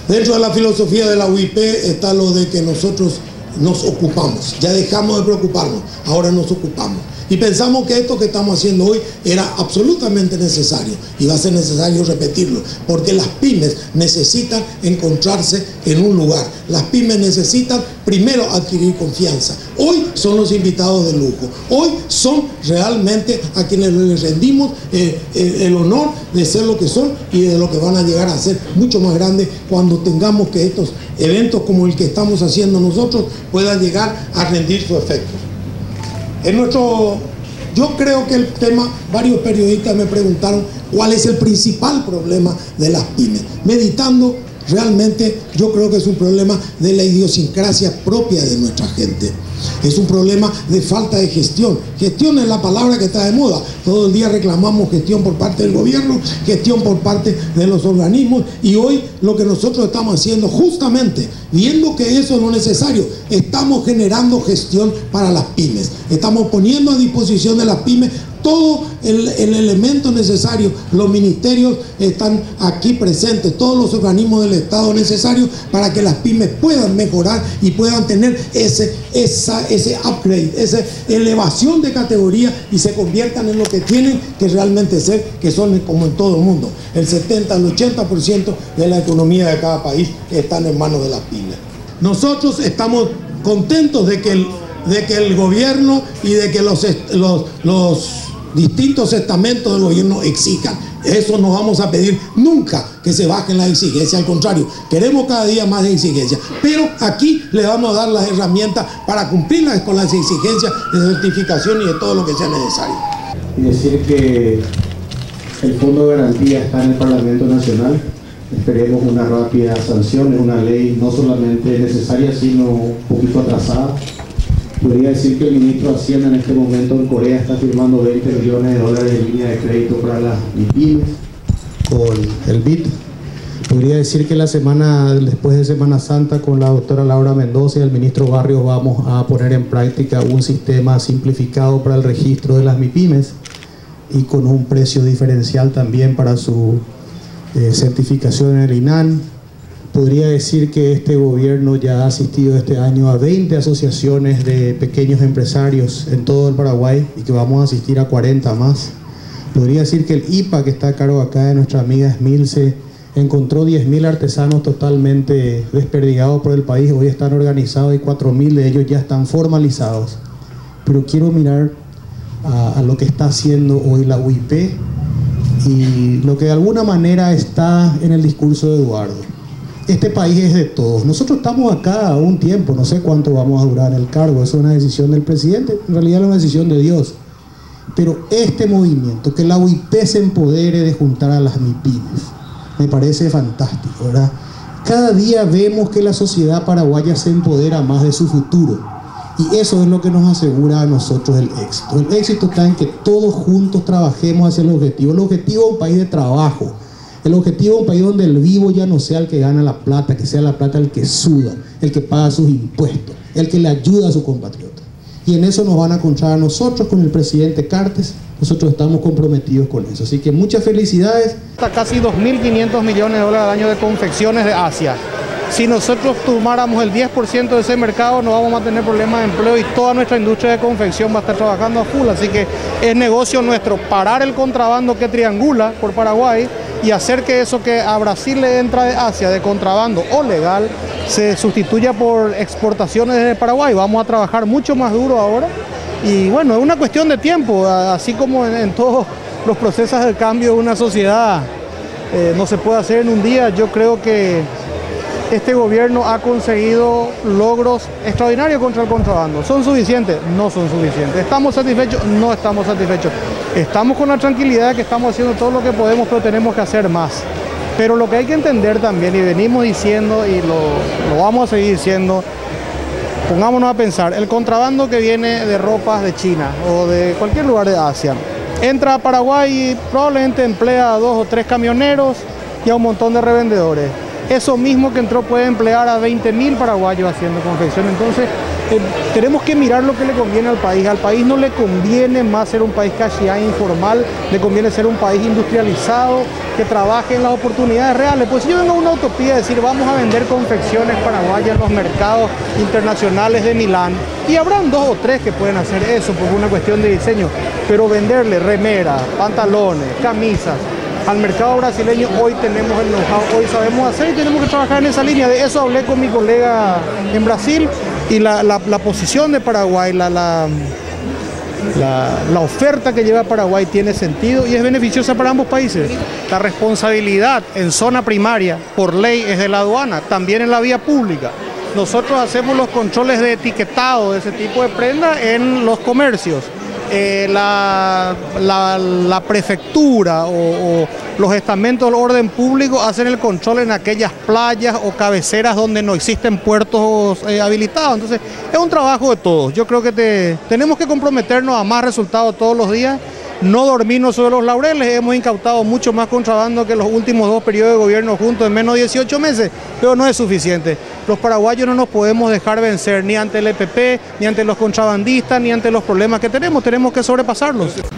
Dentro de la filosofía de la UIP está lo de que nosotros nos ocupamos, ya dejamos de preocuparnos, ahora nos ocupamos. Y pensamos que esto que estamos haciendo hoy era absolutamente necesario y va a ser necesario repetirlo, porque las pymes necesitan encontrarse en un lugar. Las pymes necesitan primero adquirir confianza. Hoy son los invitados de lujo, hoy son realmente a quienes les rendimos el honor de ser lo que son y de lo que van a llegar a ser mucho más grandes cuando tengamos que estos eventos como el que estamos haciendo nosotros puedan llegar a rendir su efecto. Yo creo que el tema, varios periodistas me preguntaron cuál es el principal problema de las pymes. Meditando, realmente yo creo que es un problema de la idiosincrasia propia de nuestra gente. Es un problema de falta de gestión. Gestión es la palabra que está de moda. Todo el día reclamamos gestión por parte del gobierno, gestión por parte de los organismos, y hoy lo que nosotros estamos haciendo, justamente viendo que eso es lo necesario, estamos generando gestión para las pymes. Estamos poniendo a disposición de las pymes todo el elemento necesario. Los ministerios están aquí presentes, todos los organismos del Estado necesarios para que las pymes puedan mejorar y puedan tener ese upgrade, esa elevación de categoría y se conviertan en lo que tienen que realmente ser, que son, como en todo el mundo, el 70 al 80% de la economía de cada país están en manos de las pymes. Nosotros estamos contentos de que el gobierno y de que los distintos estamentos del gobierno exijan. Eso no vamos a pedir nunca que se bajen las exigencias, al contrario, queremos cada día más exigencias, pero aquí le vamos a dar las herramientas para cumplirlas con las exigencias de certificación y de todo lo que sea necesario. Y decir que el Fondo de Garantía está en el Parlamento Nacional. Esperemos una rápida sanción. Es una ley no solamente necesaria, sino un poquito atrasada. Podría decir que el ministro de Hacienda en este momento en Corea está firmando $20 millones de línea de crédito para las MIPYMES con el BID. Podría decir que después de Semana Santa, con la doctora Laura Mendoza y el ministro Barrios vamos a poner en práctica un sistema simplificado para el registro de las MIPYMES y con un precio diferencial también para su certificación en el INAN. Podría decir que este gobierno ya ha asistido este año a 20 asociaciones de pequeños empresarios en todo el Paraguay y que vamos a asistir a 40 más. Podría decir que el IPA, que está a cargo acá de nuestra amiga Esmilce, encontró 10.000 artesanos totalmente desperdigados por el país. Hoy están organizados y 4.000 de ellos ya están formalizados. Pero quiero mirar a lo que está haciendo hoy la UIP y lo que de alguna manera está en el discurso de Eduardo. Este país es de todos. Nosotros estamos acá un tiempo, no sé cuánto vamos a durar en el cargo, eso es una decisión del presidente, en realidad es una decisión de Dios. Pero este movimiento, que la UIP se empodere de juntar a las MIPYMES, me parece fantástico, ¿verdad? Cada día vemos que la sociedad paraguaya se empodera más de su futuro. Y eso es lo que nos asegura a nosotros el éxito. El éxito está en que todos juntos trabajemos hacia el objetivo. El objetivo es un país de trabajo. El objetivo es un país donde el vivo ya no sea el que gana la plata, que sea la plata el que suda, el que paga sus impuestos, el que le ayuda a su compatriota. Y en eso nos van a encontrar a nosotros con el presidente Cartes. Nosotros estamos comprometidos con eso. Así que muchas felicidades. Hasta casi 2.500 millones de dólares al año de confecciones de Asia. Si nosotros tomáramos el 10% de ese mercado, no vamos a tener problemas de empleo y toda nuestra industria de confección va a estar trabajando a full. Así que es negocio nuestro parar el contrabando que triangula por Paraguay y hacer que eso que a Brasil le entra de Asia de contrabando o legal se sustituya por exportaciones desde Paraguay. Vamos a trabajar mucho más duro ahora y bueno, es una cuestión de tiempo, así como en todos los procesos de cambio de una sociedad no se puede hacer en un día. Yo creo que este gobierno ha conseguido logros extraordinarios contra el contrabando. ¿Son suficientes? No son suficientes. ¿Estamos satisfechos? No estamos satisfechos. Estamos con la tranquilidad de que estamos haciendo todo lo que podemos, pero tenemos que hacer más. Pero lo que hay que entender también, y venimos diciendo y lo vamos a seguir diciendo, pongámonos a pensar, el contrabando que viene de ropas de China o de cualquier lugar de Asia, entra a Paraguay y probablemente emplea a 2 o 3 camioneros y a un montón de revendedores. Eso mismo que entró puede emplear a 20.000 paraguayos haciendo confección. Entonces, tenemos que mirar lo que le conviene al país. Al país no le conviene más ser un país casi informal, le conviene ser un país industrializado, que trabaje en las oportunidades reales. Pues si yo vengo a una utopía de decir vamos a vender confecciones paraguayas en los mercados internacionales de Milán, y habrán 2 o 3 que pueden hacer eso por una cuestión de diseño, pero venderle remeras, pantalones, camisas al mercado brasileño, hoy tenemos el know-how, hoy sabemos hacer y tenemos que trabajar en esa línea. De eso hablé con mi colega en Brasil, y la posición de Paraguay, la oferta que lleva Paraguay tiene sentido y es beneficiosa para ambos países. La responsabilidad en zona primaria por ley es de la aduana, también en la vía pública. Nosotros hacemos los controles de etiquetado de ese tipo de prenda en los comercios. La prefectura o los estamentos del orden público hacen el control en aquellas playas o cabeceras donde no existen puertos habilitados. Entonces es un trabajo de todos. Yo creo que tenemos que comprometernos a más resultados todos los días, no dormirnos sobre los laureles. Hemos incautado mucho más contrabando que los últimos 2 periodos de gobierno juntos en menos de 18 meses, pero no es suficiente. Los paraguayos no nos podemos dejar vencer ni ante el EPP, ni ante los contrabandistas, ni ante los problemas que tenemos que sobrepasarlos.